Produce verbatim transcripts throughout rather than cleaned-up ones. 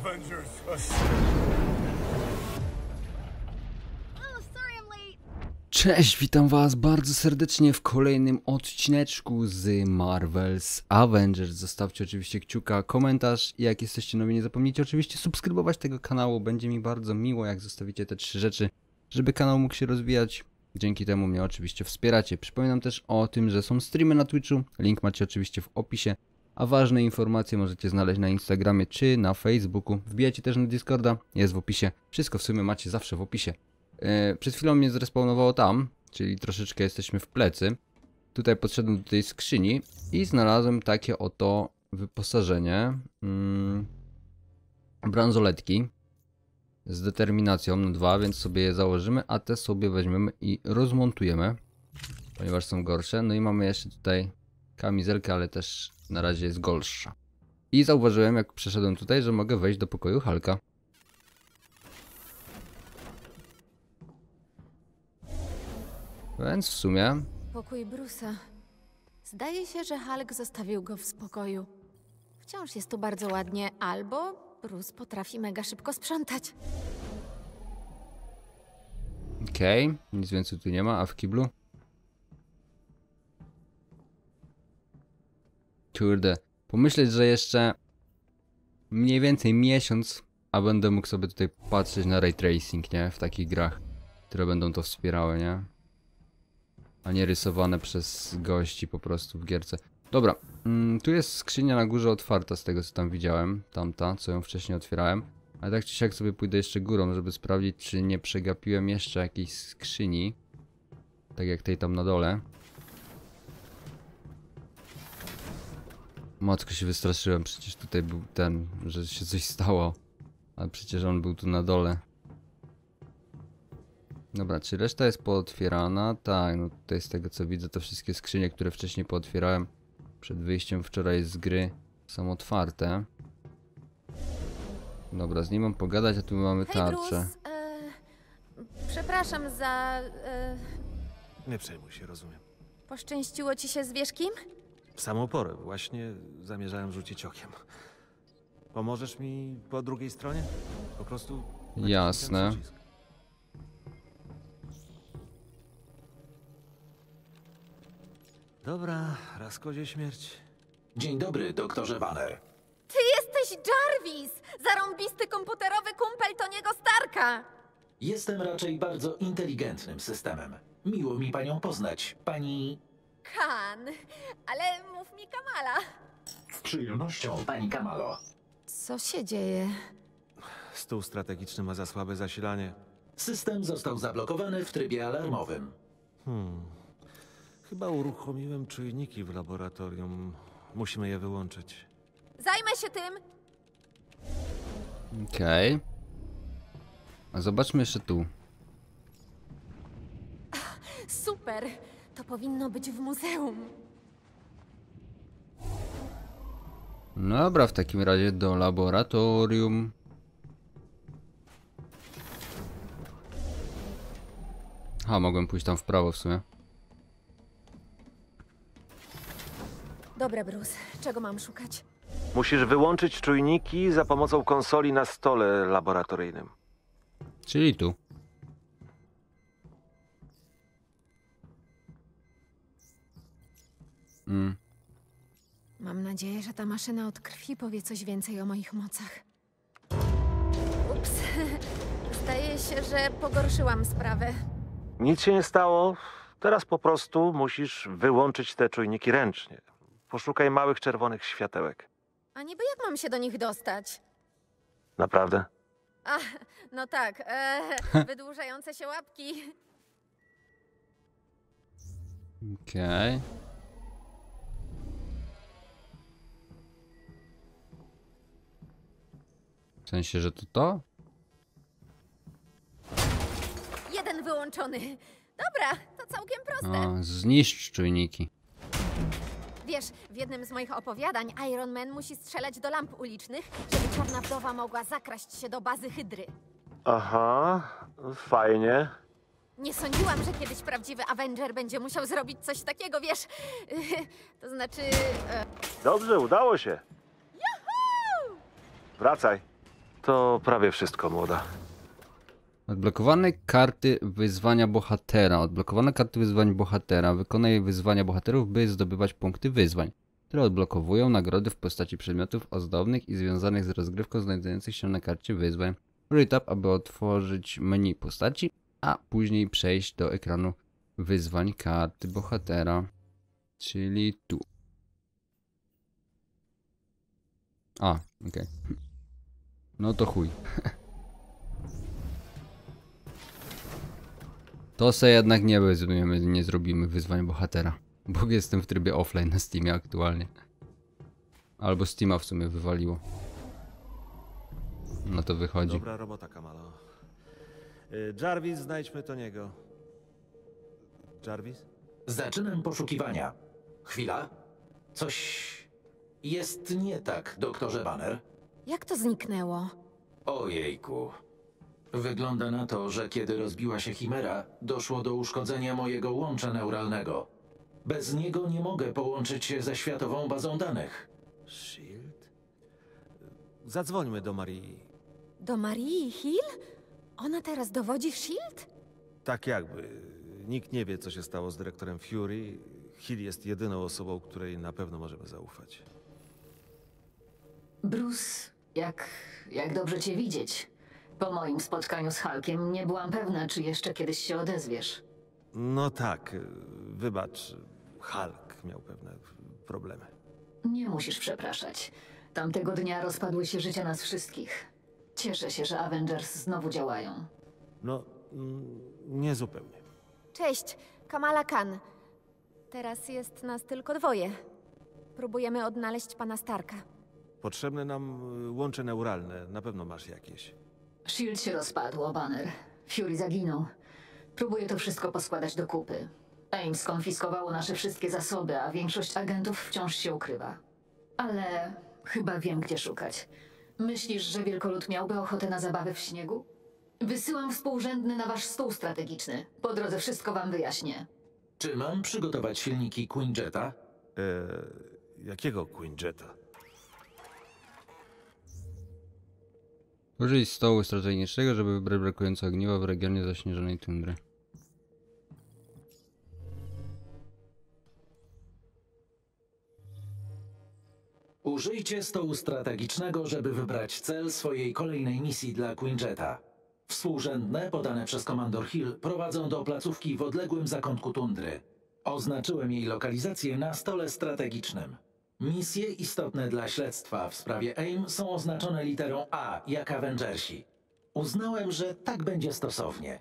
Avengers Cześć, witam was bardzo serdecznie w kolejnym odcineczku z Marvel's Avengers. Zostawcie oczywiście kciuka, komentarz i jak jesteście nowi, nie zapomnijcie oczywiście subskrybować tego kanału. Będzie mi bardzo miło, jak zostawicie te trzy rzeczy, żeby kanał mógł się rozwijać. Dzięki temu mnie oczywiście wspieracie. Przypominam też o tym, że są streamy na Twitchu, link macie oczywiście w opisie, a ważne informacje możecie znaleźć na Instagramie czy na Facebooku. Wbijajcie też na Discorda, jest w opisie. Wszystko w sumie macie zawsze w opisie. Yy, przed chwilą mnie zrespawnowało tam, czyli troszeczkę jesteśmy w plecy. Tutaj podszedłem do tej skrzyni i znalazłem takie oto wyposażenie. Yy, bransoletki z determinacją na dwa, więc sobie je założymy, a te sobie weźmiemy i rozmontujemy, ponieważ są gorsze. No i mamy jeszcze tutaj kamizelkę, ale też na razie jest gorsza. I zauważyłem, jak przeszedłem tutaj, że mogę wejść do pokoju Hulka. Więc w sumie... Pokój Bruce'a. Zdaje się, że Hulk zostawił go w spokoju. Wciąż jest tu bardzo ładnie, albo Bruce potrafi mega szybko sprzątać. Okej, okay, nic więcej tu nie ma, a w kiblu? Kurde, pomyśleć, że jeszcze mniej więcej miesiąc, a będę mógł sobie tutaj patrzeć na ray tracing, nie? W takich grach, które będą to wspierały, nie? A nie rysowane przez gości po prostu w gierce. Dobra, mm, tu jest skrzynia na górze otwarta z tego, co tam widziałem. Tamta, co ją wcześniej otwierałem. Ale tak czy siak sobie pójdę jeszcze górą, żeby sprawdzić, czy nie przegapiłem jeszcze jakiejś skrzyni. Tak jak tej tam na dole. Matko, się wystraszyłem, przecież tutaj był ten, że się coś stało. Ale przecież on był tu na dole. Dobra, czy reszta jest pootwierana? Tak, no tutaj z tego co widzę, te wszystkie skrzynie, które wcześniej pootwierałem przed wyjściem wczoraj z gry, są otwarte. Dobra, z nim mam pogadać, a tu mamy Hej, tarczę. Bruce, e, przepraszam za... E, Nie przejmuj się, rozumiem. poszczęściło ci się z Wierzchim? W samą porę, właśnie zamierzałem rzucić okiem. Pomożesz mi po drugiej stronie? Po prostu... Jasne. Dobra, raz kozie śmierć. Dzień dobry, doktorze Banner. Ty jesteś Jarvis! Zarąbisty komputerowy kumpel Tony'ego Starka! Jestem raczej bardzo inteligentnym systemem. Miło mi panią poznać, pani... Khan, ale mów mi Kamala. Z przyjemnością, pani Kamalo. Co się dzieje? Stół strategiczny ma za słabe zasilanie. System został zablokowany w trybie alarmowym. Hmm... Chyba uruchomiłem czujniki w laboratorium. Musimy je wyłączyć. Zajmę się tym! Okej. Okay. A zobaczmy jeszcze tu. Super! To powinno być w muzeum. No dobra, w takim razie do laboratorium. A, mogłem pójść tam w prawo w sumie. Dobra, Bruce. Czego mam szukać? Musisz wyłączyć czujniki za pomocą konsoli na stole laboratoryjnym. Czyli tu. Mm. Mam nadzieję, że ta maszyna od krwi powie coś więcej o moich mocach. Ups. Zdaje się, że pogorszyłam sprawę. Nic się nie stało. Teraz po prostu musisz wyłączyć te czujniki ręcznie. Poszukaj małych czerwonych światełek. A niby jak mam się do nich dostać? Naprawdę? A, no tak. E, wydłużające się łapki. Okej. Okay. W sensie, że to to? Jeden wyłączony. Dobra, to całkiem proste. O, zniszcz czujniki. Wiesz, w jednym z moich opowiadań Iron Man musi strzelać do lamp ulicznych, żeby Czarna Wdowa mogła zakraść się do bazy Hydry. Aha, fajnie. Nie sądziłam, że kiedyś prawdziwy Avenger będzie musiał zrobić coś takiego, wiesz... to znaczy... E... Dobrze, udało się. Juhu! Wracaj. To prawie wszystko, młoda. Odblokowane karty wyzwania bohatera. Odblokowane karty wyzwań bohatera. Wykonaj wyzwania bohaterów, by zdobywać punkty wyzwań, które odblokowują nagrody w postaci przedmiotów ozdobnych i związanych z rozgrywką znajdujących się na karcie wyzwań. Użyj tab, aby otworzyć menu postaci, a później przejść do ekranu wyzwań karty bohatera. Czyli tu. A, okej. No to chuj. To se jednak nie weźmiemy, nie zrobimy wyzwań bohatera. Bo jestem w trybie offline na Steamie aktualnie. Albo Steama w sumie wywaliło. No to wychodzi. Dobra robota, Kamalo. Y, Jarvis, znajdźmy to niego. Jarvis? Zaczynam poszukiwania. Chwila. Coś jest nie tak, doktorze Banner. Jak to zniknęło? Ojejku. Wygląda na to, że kiedy rozbiła się Chimera, doszło do uszkodzenia mojego łącza neuralnego. Bez niego nie mogę połączyć się ze światową bazą danych. Shield? Zadzwońmy do Marii. Do Marii Hill? Ona teraz dowodzi Shield? Tak jakby. Nikt nie wie, co się stało z dyrektorem Fury. Hill jest jedyną osobą, której na pewno możemy zaufać. Bruce, jak, jak dobrze cię widzieć. Po moim spotkaniu z Hulkiem nie byłam pewna, czy jeszcze kiedyś się odezwiesz. No tak, wybacz. Hulk miał pewne problemy. Nie musisz przepraszać. Tamtego dnia rozpadły się życia nas wszystkich. Cieszę się, że Avengers znowu działają. No, mm, nie zupełnie. Cześć, Kamala Khan. Teraz jest nas tylko dwoje. Próbujemy odnaleźć pana Starka. Potrzebne nam y, łącze neuralne. Na pewno masz jakieś. Shield się rozpadło, Banner. Fury zaginął. Próbuję to wszystko poskładać do kupy. AIM skonfiskowało nasze wszystkie zasoby, a większość agentów wciąż się ukrywa. Ale chyba wiem, gdzie szukać. Myślisz, że wielkolud miałby ochotę na zabawę w śniegu? Wysyłam współrzędny na wasz stół strategiczny. Po drodze wszystko wam wyjaśnię. Czy mam przygotować silniki Quinjeta? E, jakiego Quinjeta? Użyj stołu strategicznego, żeby wybrać brakujące ogniwo w regionie zaśnieżonej tundry. Użyjcie stołu strategicznego, żeby wybrać cel swojej kolejnej misji dla Quinjeta. Współrzędne podane przez Komandor Hill prowadzą do placówki w odległym zakątku tundry. Oznaczyłem jej lokalizację na stole strategicznym. Misje istotne dla śledztwa w sprawie AIM są oznaczone literą A, jak Avengersi. Uznałem, że tak będzie stosownie.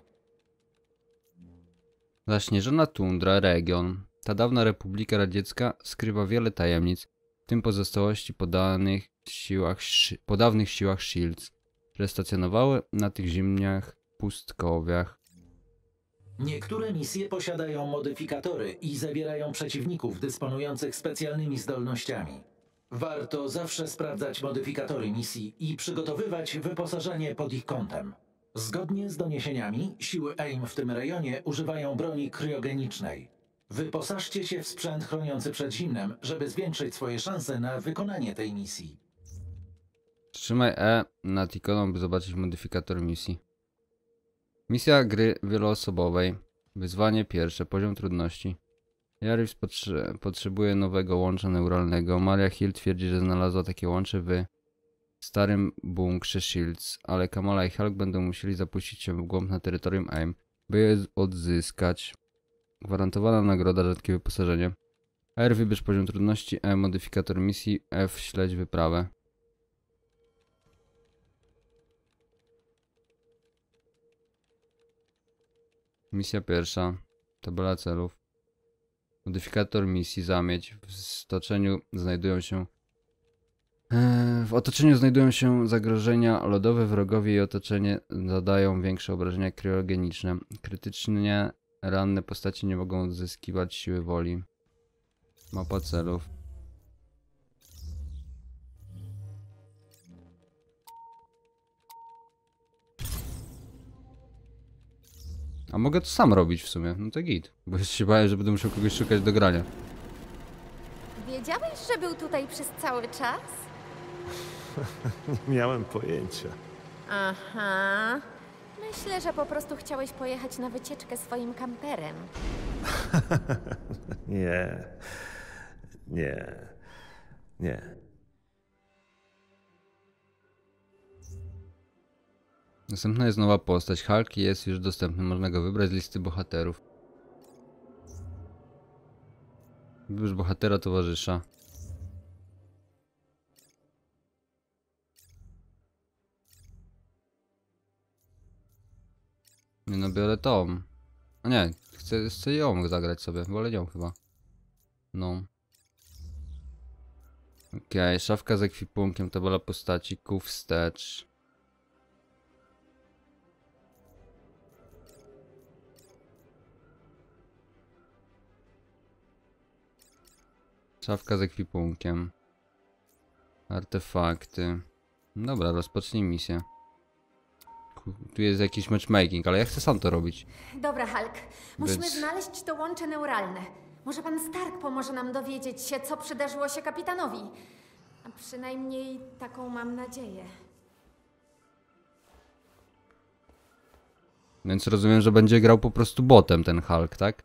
Zaśnieżona tundra, region. Ta dawna Republika Radziecka skrywa wiele tajemnic, w tym pozostałości podanych siłach, po dawnych siłach Shields, które stacjonowały na tych zimniach pustkowiach. Niektóre misje posiadają modyfikatory i zawierają przeciwników dysponujących specjalnymi zdolnościami. Warto zawsze sprawdzać modyfikatory misji i przygotowywać wyposażenie pod ich kątem. Zgodnie z doniesieniami, siły AIM w tym rejonie używają broni kryogenicznej. Wyposażcie się w sprzęt chroniący przed zimnem, żeby zwiększyć swoje szanse na wykonanie tej misji. Trzymaj E nad ikoną, by zobaczyć modyfikator misji. Misja gry wieloosobowej. Wyzwanie pierwsze. Poziom trudności. Jarvis potrze potrzebuje nowego łącza neuralnego. Maria Hill twierdzi, że znalazła takie łącze w starym bunkrze Shields, ale Kamala i Hulk będą musieli zapuścić się w głąb na terytorium AIM, by je odzyskać. Gwarantowana nagroda, rzadkie wyposażenie. R wybierz poziom trudności, E modyfikator misji, F śledź wyprawę. Misja pierwsza. Tabela celów. Modyfikator misji zamieć. W otoczeniu znajdują się eee, w otoczeniu znajdują się zagrożenia lodowe, wrogowie i otoczenie zadają większe obrażenia kryogeniczne. Krytycznie ranne postaci nie mogą odzyskiwać siły woli. Mapa celów. A mogę to sam robić w sumie, no to git. Bo już się bałem, że będę musiał kogoś szukać do grania. Wiedziałeś, że był tutaj przez cały czas? Nie miałem pojęcia. Aha. Myślę, że po prostu chciałeś pojechać na wycieczkę swoim kamperem. Nie. Nie. Nie. Następna jest nowa postać. Hulk jest już dostępny. Można go wybrać z listy bohaterów. Wybierz bohatera towarzysza. Nie no, biorę tą. A nie, chcę, chcę ją zagrać sobie. Wolę ją chyba. No. Okej, okay, szafka z ekwipunkiem, tabela postaci, kół wstecz. Szafka z ekwipunkiem. Artefakty. Dobra, rozpocznij misję. Tu jest jakiś matchmaking, ale ja chcę sam to robić. Dobra, Hulk. Musimy Więc- znaleźć to łącze neuralne. Może pan Stark pomoże nam dowiedzieć się, co przydarzyło się kapitanowi. A przynajmniej taką mam nadzieję. Więc rozumiem, że będzie grał po prostu botem ten Hulk, tak?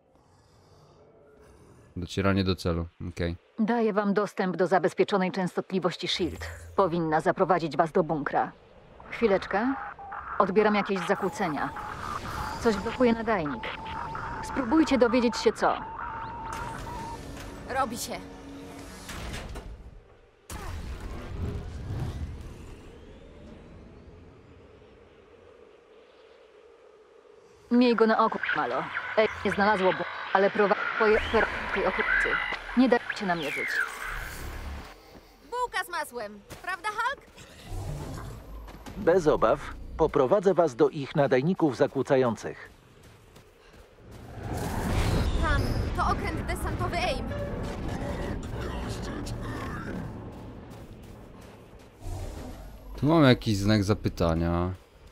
Docieranie do celu, okej. Daję wam dostęp do zabezpieczonej częstotliwości SHIELD. Powinna zaprowadzić was do bunkra. Chwileczkę. Odbieram jakieś zakłócenia. Coś blokuje nadajnik. Spróbujcie dowiedzieć się co. Robi się. Miej go na oku, Malo. Ej, nie znalazło bunkra, ale prowadzi twoje operacje w tej okolicy. Nie daj się namierzyć. Bułka z masłem. Prawda, Hulk? Bez obaw poprowadzę was do ich nadajników zakłócających. Tam. To okręt desantowy AIM. Tu mam jakiś znak zapytania.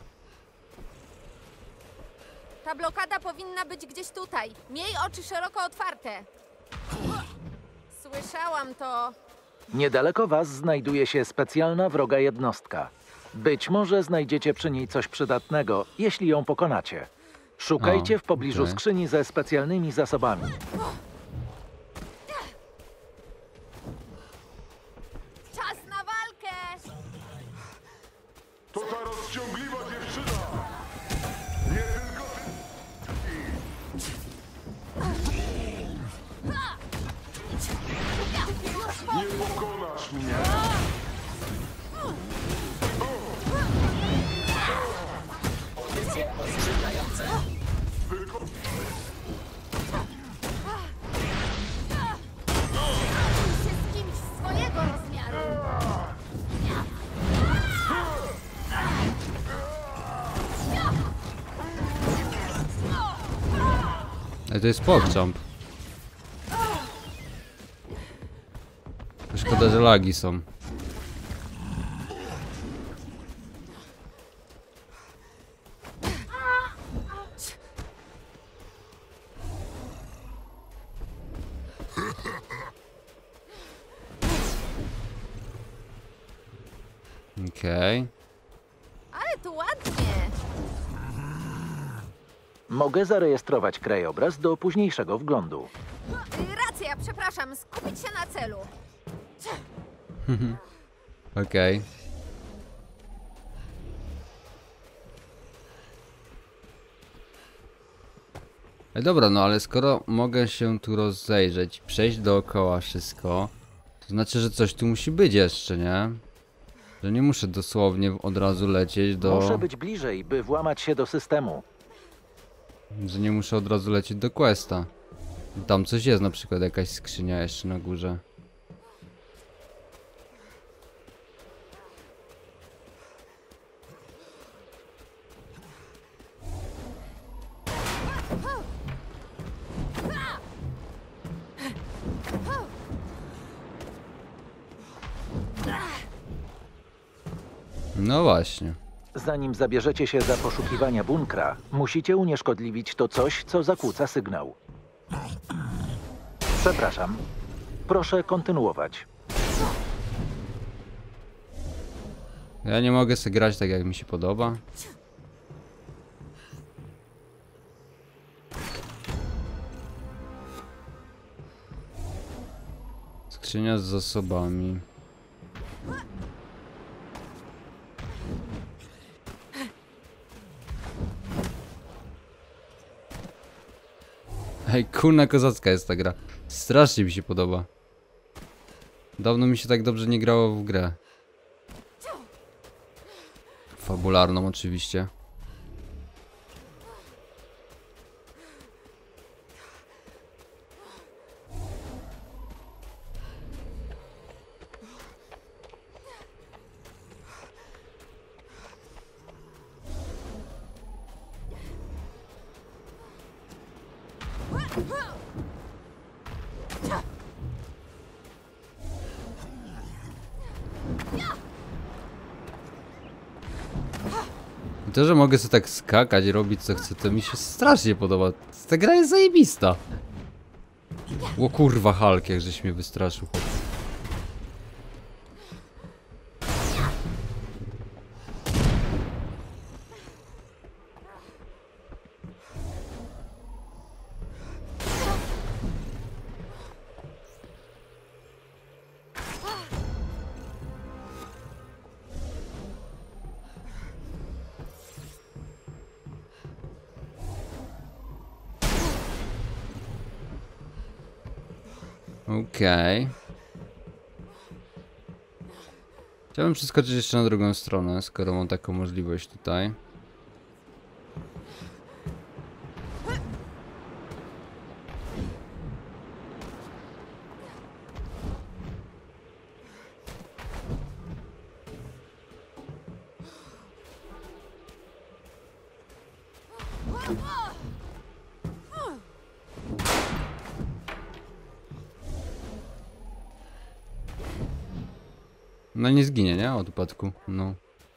Ta blokada powinna być gdzieś tutaj. Miej oczy szeroko otwarte. Słyszałam to. Niedaleko was znajduje się specjalna wroga jednostka. Być może znajdziecie przy niej coś przydatnego, jeśli ją pokonacie. Szukajcie O, w pobliżu okej. skrzyni ze specjalnymi zasobami. Czas na walkę! To ta rozciągliwa dziewczyna! Nie tylko ty! Nie pokonasz mnie! Wyko- się z kimś swojego rozmiaru. Ale to jest pokczamp. Szkoda, że lagi są. Okej. Ale tu ładnie. Mogę zarejestrować krajobraz do późniejszego wglądu. Y, Racja, przepraszam. Skupić się na celu. Okej. Ej, dobra, no ale skoro mogę się tu rozejrzeć, przejść dookoła wszystko, to znaczy, że coś tu musi być jeszcze, nie? Że nie muszę dosłownie od razu lecieć do... Muszę być bliżej, by włamać się do systemu. Że nie muszę od razu lecieć do questa. Tam coś jest, na przykład jakaś skrzynia jeszcze na górze. No właśnie. Zanim zabierzecie się za poszukiwania bunkra, musicie unieszkodliwić to coś, co zakłóca sygnał. Przepraszam. Proszę kontynuować. Ja nie mogę sobie grać tak jak mi się podoba. Skrzynia z zasobami. Ej, kurna kozacka jest ta gra. Strasznie mi się podoba. Dawno mi się tak dobrze nie grało w grę. Fabularną oczywiście. I to, że mogę sobie tak skakać i robić co chcę, to mi się strasznie podoba. Ta gra jest zajebista. O kurwa, Hulk, jak żeś mnie wystraszył. Okej. Okay. Chciałbym przeskoczyć jeszcze na drugą stronę, skoro mam taką możliwość tutaj. No nie zginie, nie? Od upadku. No.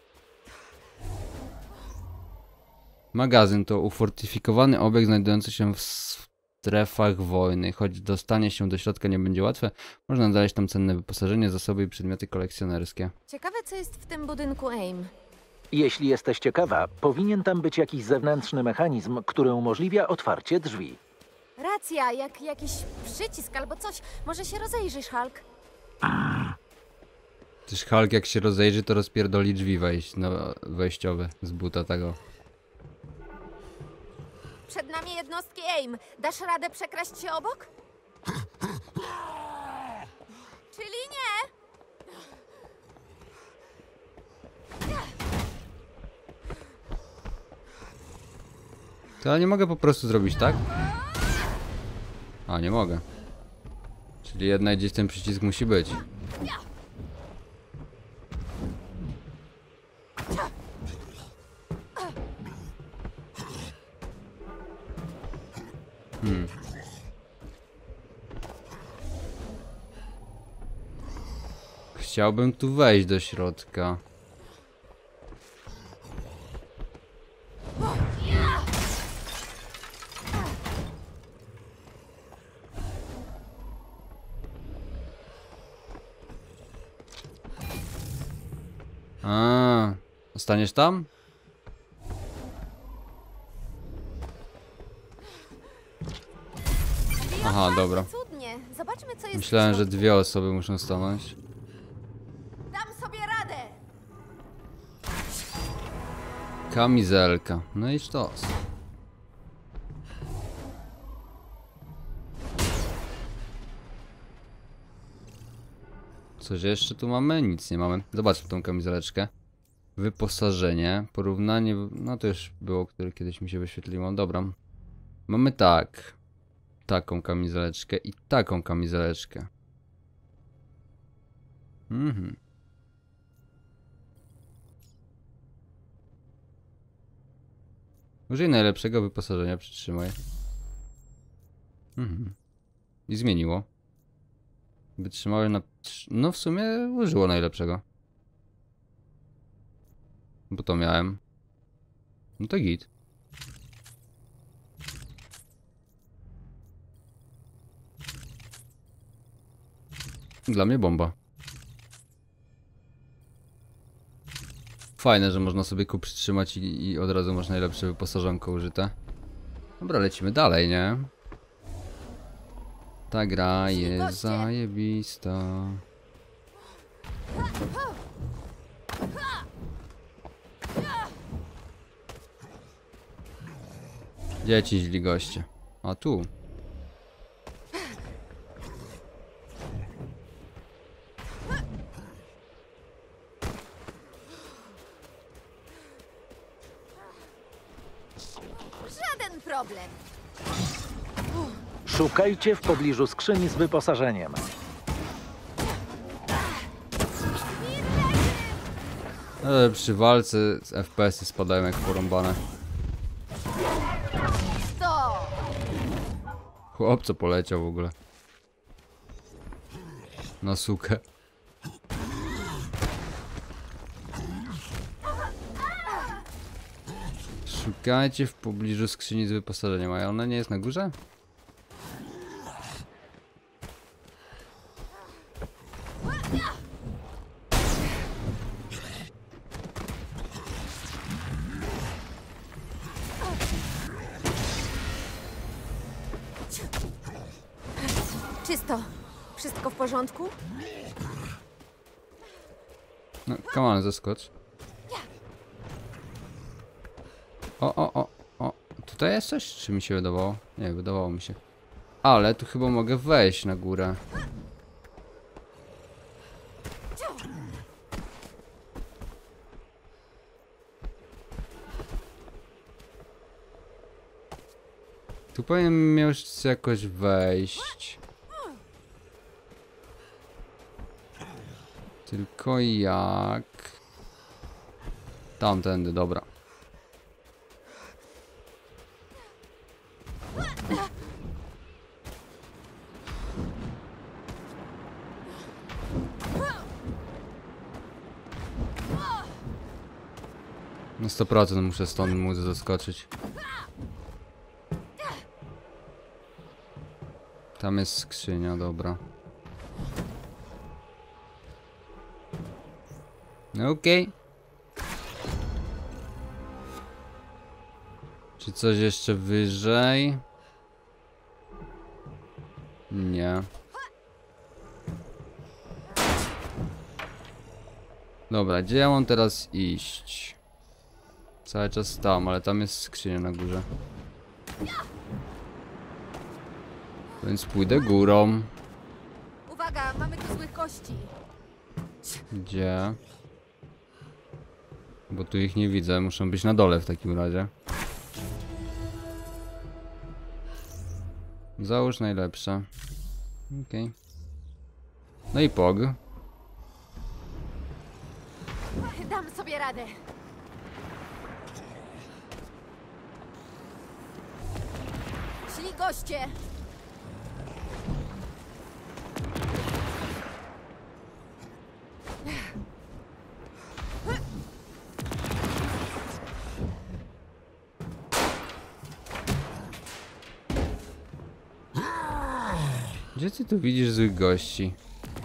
Magazyn to ufortyfikowany obiekt znajdujący się w strefach wojny. Choć dostanie się do środka nie będzie łatwe, można znaleźć tam cenne wyposażenie, zasoby i przedmioty kolekcjonerskie. Ciekawe, co jest w tym budynku AIM. Jeśli jesteś ciekawa, powinien tam być jakiś zewnętrzny mechanizm, który umożliwia otwarcie drzwi. Racja, jak jakiś przycisk albo coś. Może się rozejrzysz, Hulk? Też Hulk jak się rozejrzy, to rozpierdoli drzwi wejść, no, wejściowe z buta tego. Przed nami jednostki AIM. Dasz radę przekraść się obok? Czyli nie. To ja nie mogę po prostu zrobić tak? A, nie mogę. Czyli jednak gdzieś ten przycisk musi być. Hmm. Chciałbym tu wejść do środka. A, zostaniesz tam? Aha, dobra. Cudnie. Zobaczmy, co jest. Myślałem, w że środku. dwie osoby muszą stanąć. Dam sobie radę. Kamizelka. No i sztos. Coś jeszcze tu mamy? Nic nie mamy. Zobaczmy tą kamizeleczkę. Wyposażenie. Porównanie. No to już było, które kiedyś mi się wyświetliło. Dobra. Mamy tak. Taką kamizeleczkę i taką kamizeleczkę. Mhm. Użyj najlepszego wyposażenia, przytrzymaj. Mhm. I zmieniło. Wytrzymały na... No w sumie użyło najlepszego. Bo to miałem. No to git. Dla mnie bomba. Fajne, że można sobie ku przytrzymać i, i od razu masz najlepsze wyposażonko użyte. Dobra, lecimy dalej, nie? Ta gra jest zajebista. Gdzie ci źli goście? A tu. Żaden problem. Szukajcie w pobliżu skrzyni z wyposażeniem. Ale przy walce z F P S-y spadają jak porąbane. To! Chłop co poleciał w ogóle. Na sukę. Szukajcie w pobliżu skrzyni z wyposażeniem, a ona nie jest na górze? Czysto. Wszystko w porządku? No, come on, zeskocz. O, o, o, o. Tutaj jest coś? Czy mi się wydawało? Nie, wydawało mi się. Ale tu chyba mogę wejść na górę. Tu powinien miał jakoś wejść. Tylko jak? Tamtędy, dobra. No sto procent muszę stąd móc zaskoczyć. Tam jest skrzynia, dobra. Okej. Czy coś jeszcze wyżej? Nie. Dobra, gdzie ja mam teraz iść? Cały czas tam, ale tam jest skrzynia na górze. Więc pójdę górą. Uwaga, mamy tu złych gości. Gdzie? Bo tu ich nie widzę, muszą być na dole w takim razie. Załóż najlepsze. Okej. Okay. No i pog. Dam sobie radę. Szli goście. Gdzie ty tu widzisz złych gości?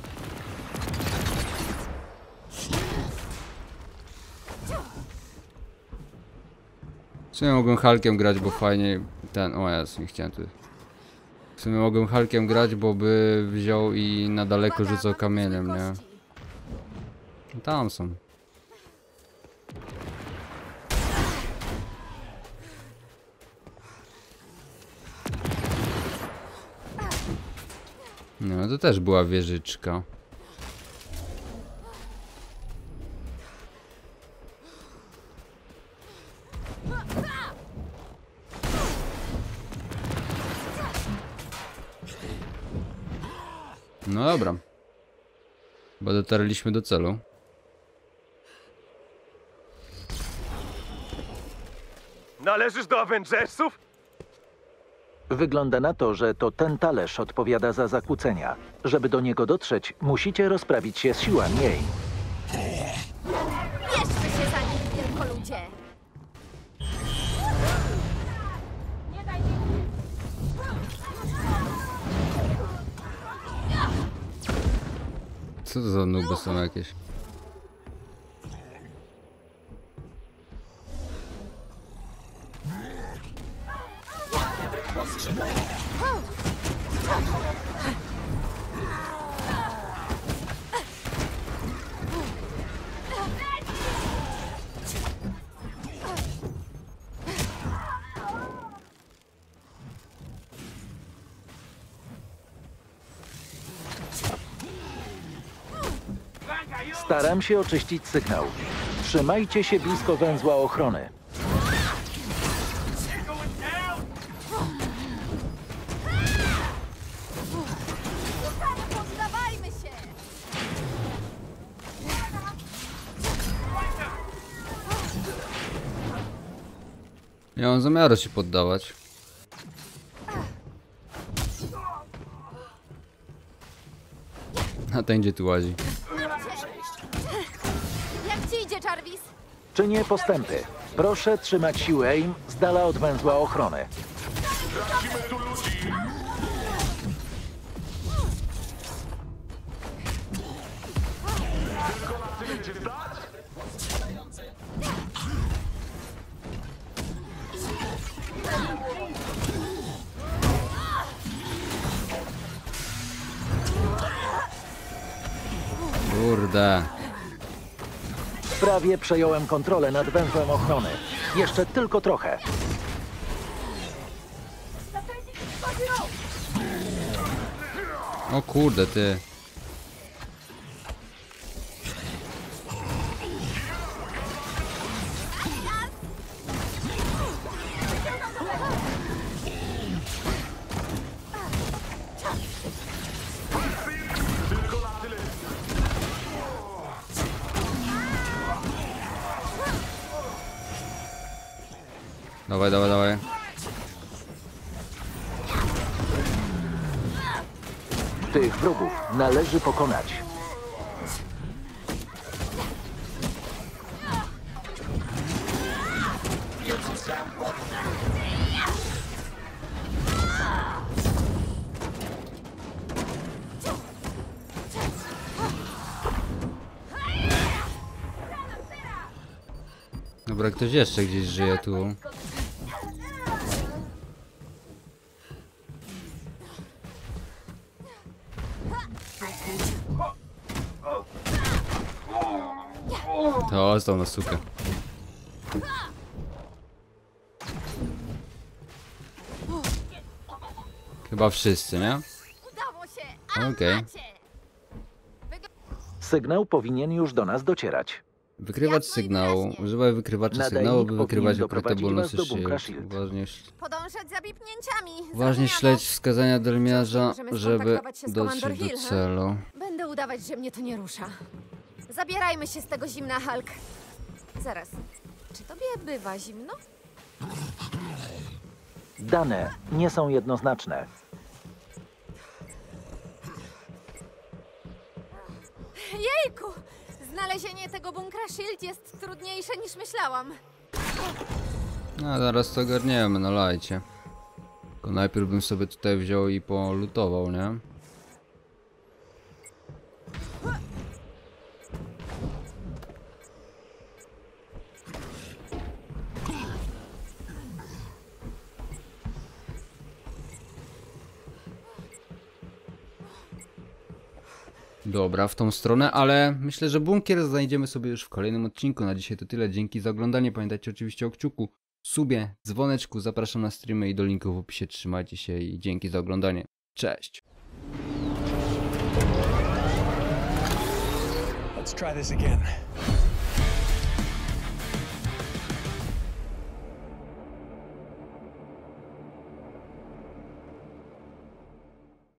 W sumie mogłem Hulkiem grać, bo fajnie ten... O jest, nie chciałem tu... W sumie mogłem Hulkiem grać, bo by wziął i na daleko Uwaga, rzucał mamy tu kamieniem, złych nie? gości. Tam są. No to też była wieżyczka. No dobra. Bo dotarliśmy do celu. Należysz do Avengersów? Wygląda na to, że to ten talerz odpowiada za zakłócenia. Żeby do niego dotrzeć, musicie rozprawić się z siłami jej. Bierzmy się za nich, wielkoludzie. Co to za nuby są jakieś? Staram się oczyścić sygnał. Trzymajcie się blisko węzła ochrony. Poddawajmy się! Nie mam zamiaru się poddawać. A ten gdzie tu łazi? Jak ci idzie, Jarvis? Czynię postępy. Proszę trzymać siły aim z dala od węzła ochrony. Tracimy tu ludzi! Tylko na tyle cię stać? Kurde. Prawie przejąłem kontrolę nad węzłem ochrony. Jeszcze tylko trochę. O kurde, ty. Tylko na tyle. Dawaj, dawaj, dawaj. Tych wrogów należy pokonać. Dobra, ktoś jeszcze gdzieś żyje tu. To ostał na sukę. Chyba wszyscy, nie? Udało się! Okej. Macie! Sygnał powinien już do nas docierać. Wykrywacz sygnału. Używaj wykrywacza Nadajnik sygnału, by powinien wykrywać ukryte doprowadzić bonusy was do bunkra shield. Shield. Uważnie, ś- Podążać za bipnięciami. uważnie Zrozumiano? śledź wskazania delmiarza, Możemy żeby skontaktować się z dotrzeć Commander do Hill, he? celu. Będę udawać, że mnie to nie rusza. Zabierajmy się z tego zimna, Hulk. Zaraz. Czy tobie bywa zimno? Dane nie są jednoznaczne. Jejku! Znalezienie tego bunkra Shield jest trudniejsze niż myślałam. No zaraz to ogarniemy, no lajcie. Tylko najpierw bym sobie tutaj wziął i polutował, nie? Dobra, w tą stronę, ale myślę, że bunkier znajdziemy sobie już w kolejnym odcinku. Na dzisiaj to tyle. Dzięki za oglądanie. Pamiętajcie oczywiście o kciuku, subie, dzwoneczku. Zapraszam na streamy i do linków w opisie. Trzymajcie się i dzięki za oglądanie. Cześć! Let's try this again.